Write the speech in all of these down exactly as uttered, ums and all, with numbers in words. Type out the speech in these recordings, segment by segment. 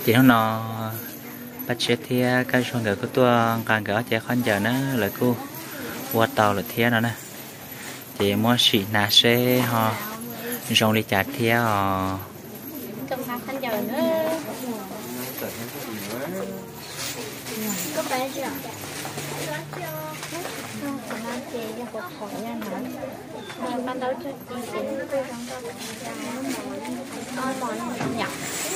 chị nó nó bắt chết thì cái chuyện cái của tôi càng cái chế khăn giờ nó là cô qua tàu là thế nó nè chị mua xị nà xe họ dùng đi chặt thế họ cầm khăn khăn giờ nữa có bé chưa không còn ăn chè cho cuộc khỏi ra nữa mình ban đầu cho chị chị tôi trong đó ôi mòn nhặt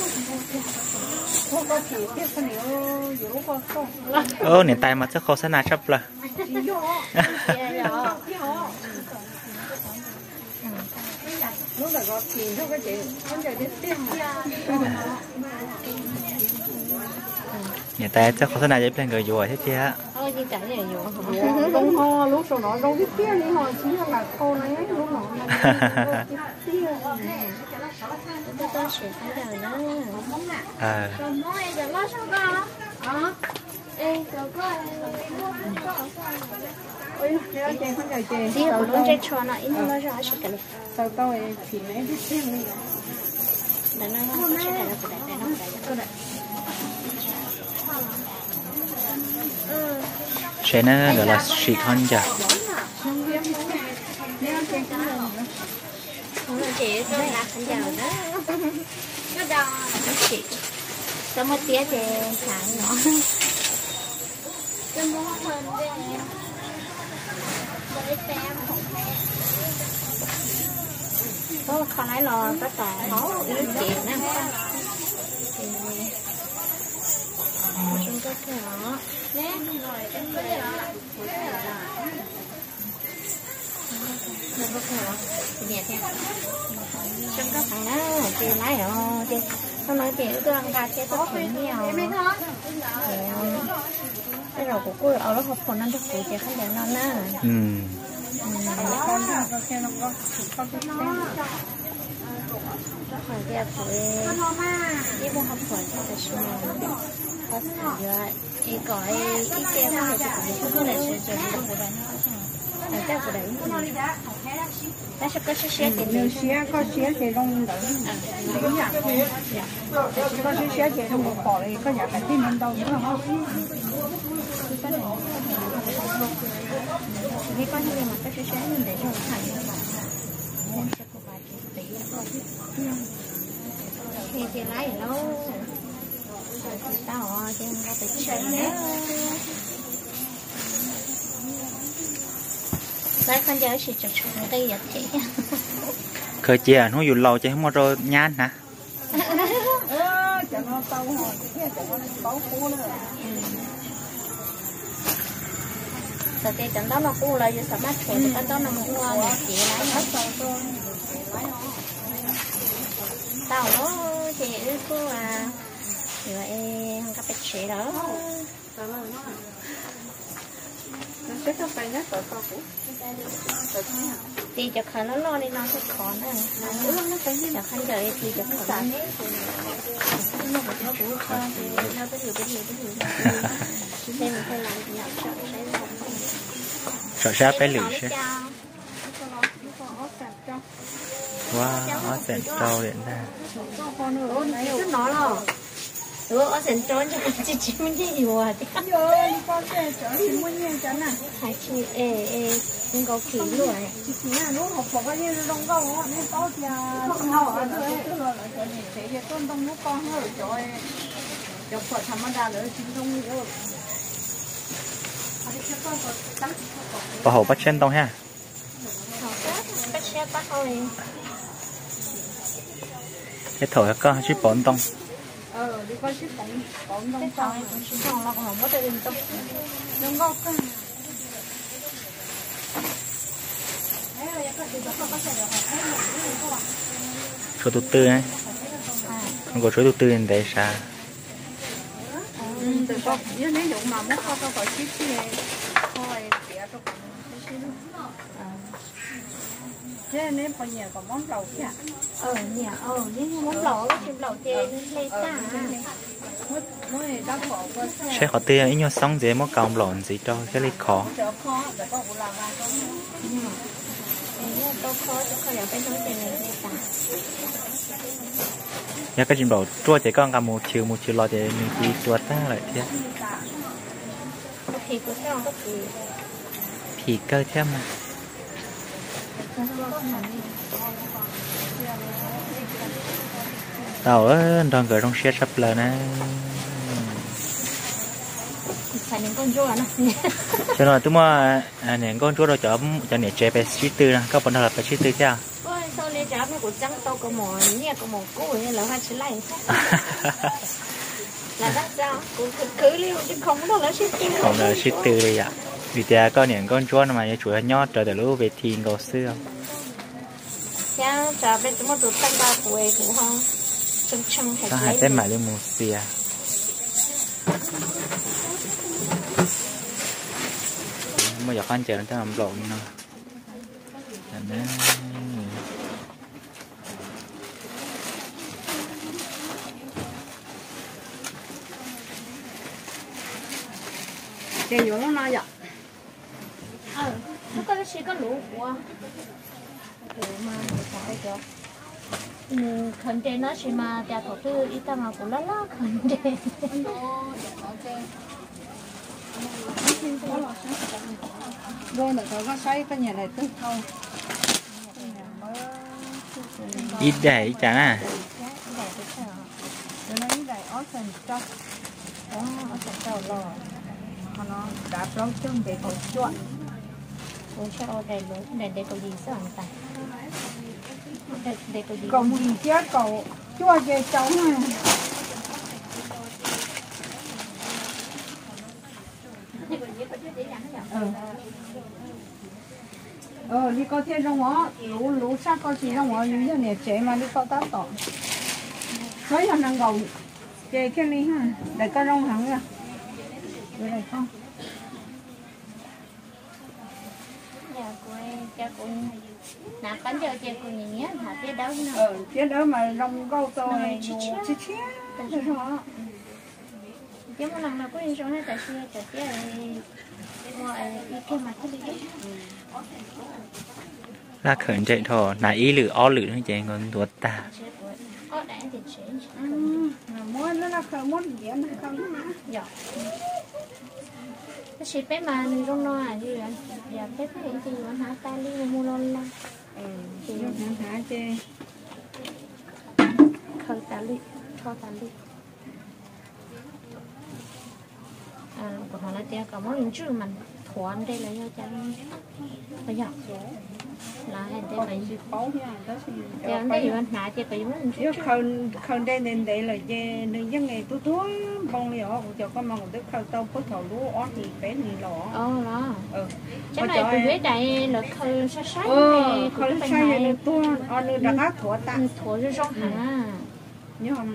ô nền tay mà chắc khó sát nà chấp là nền tay chắc khó sát nà giúp lên người dùa thế chứ á ôi đi trả này dùa đông ho lúc sau đó đông biết kia đi họ chỉ là cô này lúc nọ tôi tôi sẽ khăn giờ nữa à đi ở luôn trên tròn nó ít nó ra sẽ cái này sau tôi thì mấy biết thêm đi để nó nó sẽ cái nó cái này nó cái này sẽ nó gọi là xịt hơn giờ không là chị tôi là khăn giờ đó nó đo nó chị có một tía thì sáng nó tôi muốn hơn đây với xem có con ấy lo có tỏ máu đứa chị nè chúng ta cái đó nè rồi em có cái đó nó có cái đó nhẹ theo trong các thằng đó chị lái rồi chị nó nói chị tôi ăn gà chị tôi thấy nhiều cái rồi của cô ở đó học phần ăn thức của chị không để nó nè ừ con có khi nó có có cái hỏi đẹp rồi đi mua học phần cho cái số có thể rồi đi có ý kiến mà chị cũng không thể chơi chơi được đấy ở đây của đấy nó sẽ có sẽ sẽ thì nếu sẽ có sẽ thì không đỡ đúng nhỉ có sẽ sẽ thì không có bỏ đi có nhà phải tin mình đâu nữa không vì con như mà có sẽ sẽ mình để cho thằng em sẽ có vài tỷ thì thì lái ở đâu tao thì không có tỷ chơi nữa lấy khăn giấy chỉ chụp chụp đây vậy chị khởi chia nó dùng lâu chứ không có rồi nhán hả chẳng nó tao hỏi chẳng nó tao cũ nữa giờ thì chẳng đó nó cũ là giờ sắm mắt chuyện cái đó nó muốn ngon chị lấy hết rồi tao nó chị cứ à rồi em không có biết chị đó sẽ có phải nhất ở con cũ thì chụp khăn nó lo đi nó sẽ khó nữa nó phải như là khăn đời thì chụp khăn nó một nó cũng không thì nó tới nhiều tới nhiều tới nhiều nên mình phải làm nhặt sợ sẽ sợ sát bé lử chứ wow nó sẽ trâu điện ra nó lo ừ ở trên trốn cho chị chị mình đi nhiều à rồi con sẽ chở thì mua nhiều chắn à hai chị ê ê nên có kỹ rồi chị chỉ là lúc học học bao nhiêu đông câu họ nên có thì không học ở đây tức là cho nhìn thấy cái tôn đông lúc con hơi rồi học phật tham gia nữa chính không nhiều bảo hộ bắt chân tông ha bắt xe bắt thôi cái thổi con chứ bốn tông ờ đi coi chiếc bóng bóng đông thôi không nó không có thể yên tâm đông câu cái số thứ tư ấy không có số thứ tư để sao từ con nếu nếu dụng mà muốn có có gọi chiếc gì thôi bịa cho chứ nếu bây giờ còn món lẩu chứ ờ nhà ờ nhưng món lẩu chim lẩu chè lên ta mới đắp bỏ sẽ có tiền ít nhau sống dễ mất còng lộn gì cho cái lịch khó tôi khó chứ không phải nói chuyện này cả nhớ cái chuyện bảo chua chỉ con cả một chiều một chiều lo thì mình chỉ chua ta lại thế thì cũng sao có gì thì cơ thêm mà tao ở đang gửi trong xe sắp lờ nè phải những con rùa nè cho nên tôi mà những con rùa đó cho cho những trẻ bé xí tư nè các bạn nào là bé xí tư thế à ôi sau này cháu nó cũng chẳng tao có mỏ nhẹ có mỏ cũ ấy là hoa chỉ lạnh là đắt sao cũng cứ liêu chứ không đâu là xí tư không là xí tư đây ạ vì thế có những con rùa mà chủ yếu nhót rồi từ lúc về thì ngồi xưa cha cháu bên chúng nó tụt tăng ba tuổi cũng không chân chân ta hãy tên mãi lên một xìa bây giờ con chờ nó làm lộn nữa chơi vô nó nói vậy ờ nó có cái có lũ của lũ mà phải cho ừ khẩn trên nó chỉ mà nhà thổ tư ít ta mà cũng lắm lắm khẩn trên rồi là có xây cái nhà này tức thôi ít để ít chán à nó ít để ở trên trong đó ở trên đầu lò nó đã trâu chân để có chuột ủa sao đây lũ đây đây có gì sao anh ta đây đây có gì cậu mình chết cậu chua về trống à ừ ờ đi coi thêm trong đó lũ lũ sát coi gì trong đó như thế này chế mà đi coi tát tỏ thấy là năng gầu chế cái này ha để coi trong hàng ra đây này không nhà của em cha của nãy cắn giờ cha của nhìn nhé hả cái đâu nữa ờ chế đó mà trong gầu tôi chết chết chết thế đó chứ mà lần nào có đi xuống hay tại xe tại xe mọi cái mặt cái gì là khẩn chạy thò là ý lử o lử nó chạy ngon tuột ta có đã thì sẽ muốn nó là không muốn gì nó không mà dạ cái xe bé mà trong nó à gì vậy dạ bé cái gì mà hả ta đi mua lon la ừ thì nó hả chê khơi ta đi khơi ta đi à còn họ là tiền cả món những chuyện mình thuận đây là do chân bây giờ là hay đây là gì xấu nha đó thì tiền đây là nãy chỉ cái món nếu không không đây nên đây là về nên những ngày tôi tôi bông liều của cho con mong được khâu tao có thầu lúa ót thì bé thì lỏ ờ đó ừ cái này tôi biết đây là khơi sát sát này khơi sát này tôi ở nơi đặc ác thua ta thua cho rong hả nhớ không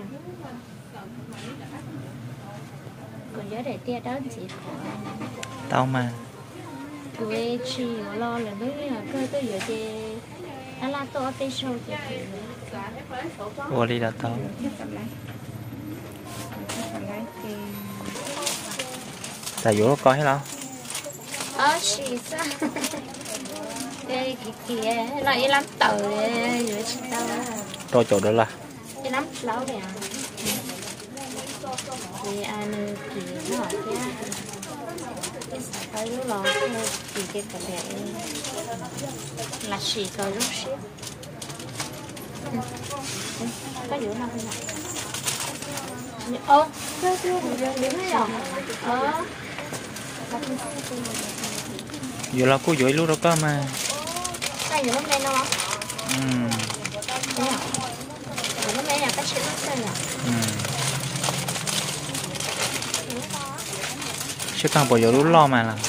còn nhớ để tia đó chị tao mà tôi chỉ lo là đối với cơ tôi giờ chị đã là tôi ở sâu chị ô đi là tao tại vô có hết đâu ờ xì sao đây kì kìa lại lắm tờ rồi chị tao tôi chỗ đó là cái lắm lâu nè thì anh kì nó hỏi kia cái lúc đó thì cái phần này là xì cờ lúc xí có giữa nào không ạ ơ chưa chưa đứng hay rồi ờ vừa là cô dối lúc đó có mà đây giữa lúc đây nó ừ giữa lúc đây là cái xí lúc đây à ừ chứ càng bỏ vô lúc lo mà là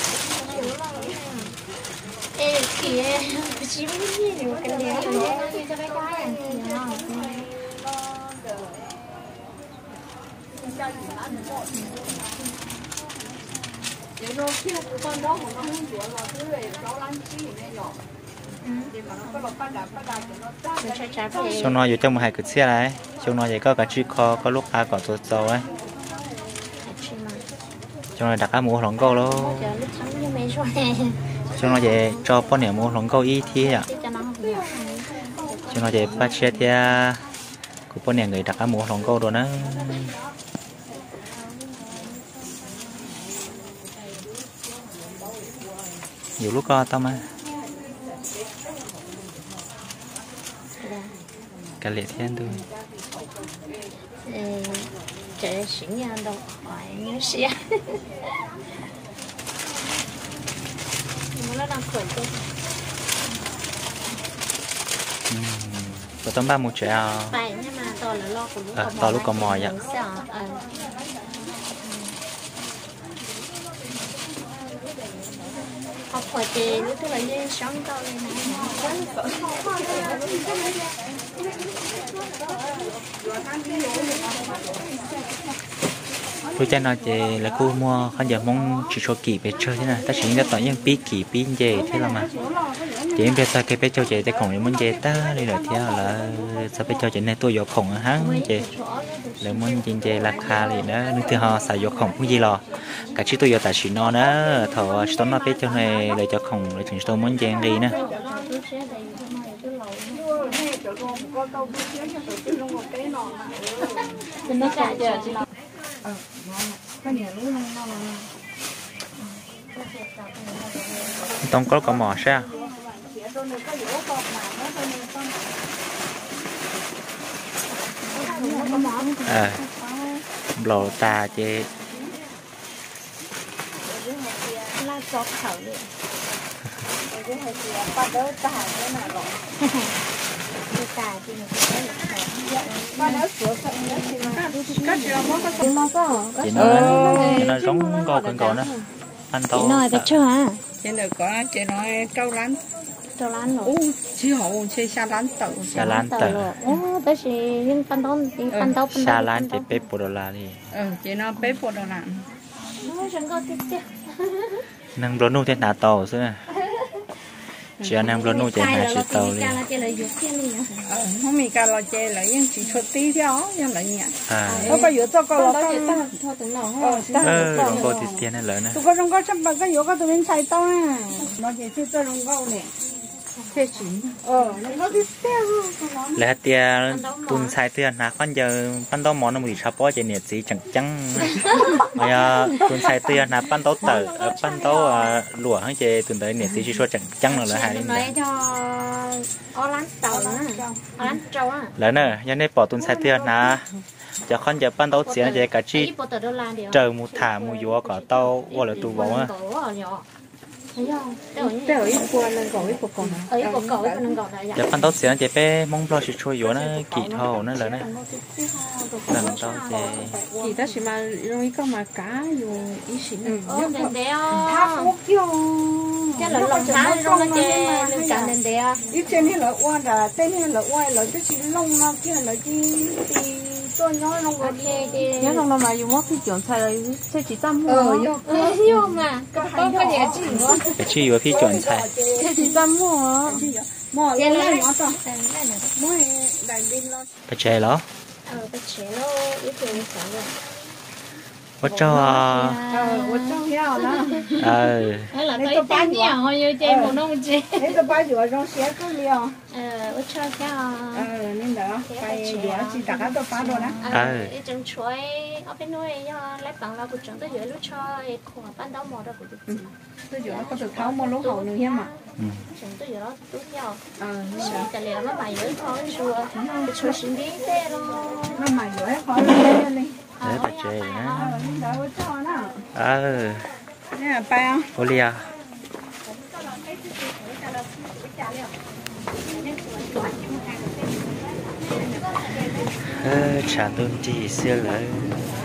ê kìa chỉ biết gì nữa cái đéo cái đéo nó cho bé gái à rồi khi con đó của nó không chữa là cứ về nó lăn chi này nhỏ thì mà nó có lọc phát đạp phát đạp cho nó xong nó vô trong một hai cái xe này xong nó vậy có cả chi kho có lúc ai có tổ dầu ấy xong rồi đặt cái mũ lỏng câu luôn xong nó vậy cho bao nhiêu mũ lỏng câu y thế à cho nó để bắt chết thì cũng có nhiều người đặt cá mũ lòng câu rồi đó nhiều lúc co tao mà cả lệ thiên thôi trẻ sinh nhà đâu phải như xe nó đang khởi cơ có tấm ba một trẻ à phải nhưng mà to là lo của lúc to lúc còn mò vậy học hỏi thì lúc thứ là như sống to lên tôi cho nó chị là cô mua không giờ mong chỉ cho kỳ về chơi thế này ta chỉ biết tỏ những bí kỳ bí gì thế là mà chị biết sao cái bé cho chị ta còn muốn gì ta đi rồi theo là sao bé cho chị này tôi vô khổng hắn chị là muốn chị chị là kha gì đó nhưng thứ họ xài vô khổng cái gì lo cả chỉ tôi vô tại chỉ nó đó thọ tôi nó bé cho này để cho khổng để chúng tôi muốn chèn đi nữa nó cả giờ tông có có mỏ sao à lò ta chị là chót khẩu vậy chị nói nó giống co cần cò nữa anh tao nói cái chưa hả chị nói có chị nói trâu lán trâu lán rồi chị hậu chị xa lán tàu xa lán tờ ô tới chị nhưng pan đón pan đón xa lán chị bé bồ đô la đi ừ chị nói bé bồ đô la nói rằng có tiếp tiếp năng bro nu thế nào tàu xưa chị năng bro nu chị nào chị tàu đi không mình cả là chị là những chị xuất tí theo nhưng là nhỉ à nó có yếu cho có là thôi từng nào ờ đồng cô thì tiền này lớn này tôi có trong có chấp bằng cái yếu có tụi mình xài to à nó chỉ chơi tôi đồng câu này thế chỉ ờ nó đi theo lẽ tiền tuần sai tiền là con giờ ban đầu món nó mười sáu bó chị nhiệt gì chẳng chẳng bây giờ tuần sai tiền là ban đầu tờ ban đầu lụa hay chị tuần tới nhiệt gì chỉ số chẳng chẳng là hai đi nói cho ô lán tàu nữa ô lán trâu á lớn nữa nhân đây bỏ tuần sai tiền là cho con giờ ban đầu tiền chị cả chi chờ một thả một vúa có tàu hoặc là tù bóng á để ở ít qua lên gọi ít của con ở ít của cậu ít con gọi lại giờ ban đầu tiền chị bé mong lo chỉ chui vúa nó kỳ thâu nó lớn này lần đầu chị thì ta chỉ mà rồi có mà cá dùng ý xịn ừ đèn đeo tháp quốc vô cái là lồng cá trong cái chè lên cả đèn đeo ít trên này là oan là tên này là oan là cái chỉ lông nó kia là chi thì tôi nói lông rồi nhớ lông nó mà dùng mất cái chuyện sai rồi sẽ chỉ tâm ờ yêu mà có có gì chỉ nữa cái chi vào phi chuẩn sai sẽ chỉ tâm mua mua lên lên nó to mua đại bên nó cái chè đó ờ cái chè nó ít tiền sao rồi có cho ờ có cho heo đó ờ hay là cái tan nhiều hồi như chơi một nông chơi thế tôi bao giờ trong xe có liều ờ có cho heo ờ nên đó phải để chỉ đặt cái tôi phá rồi đó ờ cái trứng chuối ở bên nuôi do lấy bằng là của trứng tới dưới lúc cho của ban đầu mò ra của tôi tôi giờ có được tháo một lỗ hậu nữa em ạ trứng tới dưới đó tốt nhau ờ cái liệu nó mày dưới thôi chua chua xin đi thế lo nó mày dưới khó lên đi đấy bà chè á ờ nè bao Olia ờ chả tôm chi xưa lại